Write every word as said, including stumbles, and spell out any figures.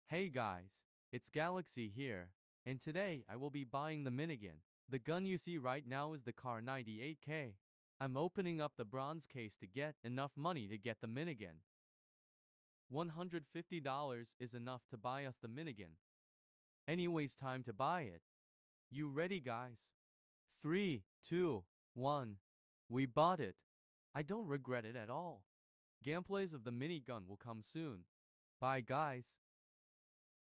Hey guys, it's Galaxy here, and today I will be buying the minigun. The gun you see right now is the Car ninety-eight K. I'm opening up the bronze case to get enough money to get the minigun. one hundred fifty dollars is enough to buy us the minigun. Anyways, time to buy it. You ready, guys? Three, two, one. We bought it. I don't regret it at all. Gameplays of the minigun will come soon. Bye guys.